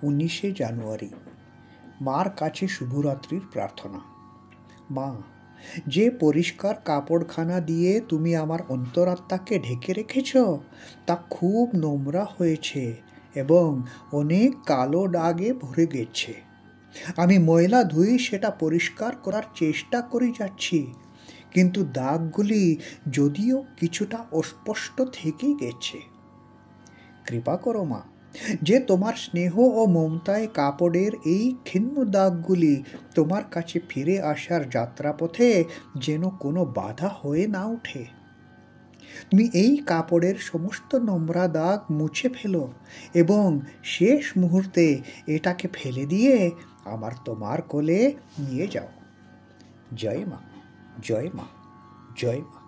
19শে জানুয়ারি। মার কাছে শুভরাত্রির প্রার্থনা। মা, যে পরিষ্কার কাপড়খানা দিয়ে তুমি আমার অন্তরাত্মাকে ঢেকে রেখেছ তা খুব নোংরা হয়েছে এবং অনেক কালো দাগে ভরে গেছে। আমি ময়লা ধুয়ে সেটা পরিষ্কার করার চেষ্টা করে যাচ্ছি, কিন্তু দাগগুলি যদিও কিছুটা অস্পষ্ট থেকেই গেছে। কৃপা করো মা, যে তোমার স্নেহ ও মমতায় কাপড়ের এই ক্ষীণ দাগগুলি তোমার কাছে ফিরে আসার যাত্রাপথে যেন কোনো বাধা হয়ে না ওঠে। তুমি এই কাপড়ের সমস্ত নোংরা দাগ মুছে ফেলো এবং শেষ মুহূর্তে এটাকে ফেলে দিয়ে আমার তোমার কোলে নিয়ে যাও। জয় মা, জয় মা, জয় মা।